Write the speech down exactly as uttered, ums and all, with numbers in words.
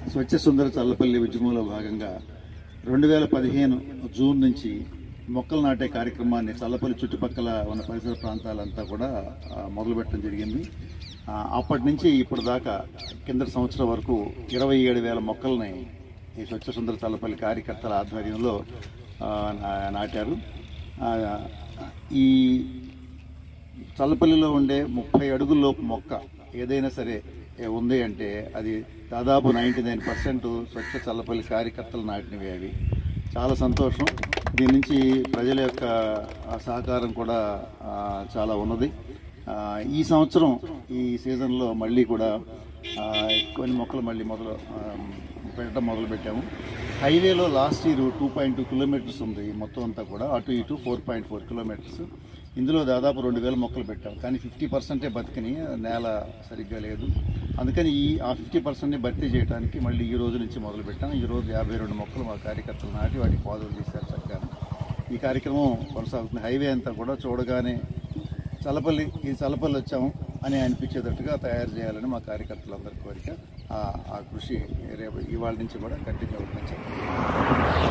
స్వచ్ఛ సుందర చల్లపల్లి ఉద్యమంలో భాగంగా రెండు వేల పదిహేను జూన్ నుంచి మొక్కలు నాటే కార్యక్రమాన్ని చల్లపల్లి చుట్టుపక్కల ఉన్న పరిసర ప్రాంతాలంతా కూడా మొదలుపెట్టడం జరిగింది. అప్పటి నుంచి ఇప్పుడు దాకా కింద సంవత్సరం వరకు ఇరవై ఏడు వేల మొక్కల్ని ఈ స్వచ్ఛ సుందర చల్లపల్లి కార్యకర్తల ఆధ్వర్యంలో నాటారు. ఈ చల్లపల్లిలో ఉండే ముప్పై అడుగుల్లోపు మొక్క ఏదైనా సరే ఉంది అంటే అది దాదాపు ninety nine percent Swachh Challapalli కార్యకర్తలు నాటినవి. అవి చాలా సంతోషం. దీని నుంచి ప్రజల యొక్క సహకారం కూడా చాలా ఉన్నది. ఈ సంవత్సరం ఈ సీజన్లో మళ్ళీ కూడా కొన్ని మొక్కలు మళ్ళీ మొదలు పెట్టడం మొదలుపెట్టాము. హైవేలో last year two point two kilometres ఉంది మొత్తం అంతా కూడా, అటు ఇటు ఫోర్ పాయింట్ ఫోర్ కిలోమీటర్స్. ఇందులో దాదాపు రెండు వేల మొక్కలు పెట్టాము. కానీ ఫిఫ్టీ పర్సెంటే బతికిని, నేల సరిగ్గా లేదు. అందుకని ఈ ఆ ఫిఫ్టీ పర్సెంట్ని భర్తీ చేయడానికి మళ్ళీ ఈ రోజు నుంచి మొదలు పెట్టాము. ఈరోజు యాభై రెండు మొక్కలు మా కార్యకర్తలు నాటి వాటికి పాదులు తీశారు చక్కగా. ఈ కార్యక్రమం కొనసాగుతుంది. హైవే అంతా కూడా చూడగానే చల్లపల్లి ఈ చల్లపల్లి వచ్చాము అని అనిపించేటట్టుగా తయారు చేయాలని మా కార్యకర్తలందరి కోరిక. ఆ కృషి రేపు ఇవాళ నుంచి కూడా కంటిన్యూ అవుతుందని చెప్పారు.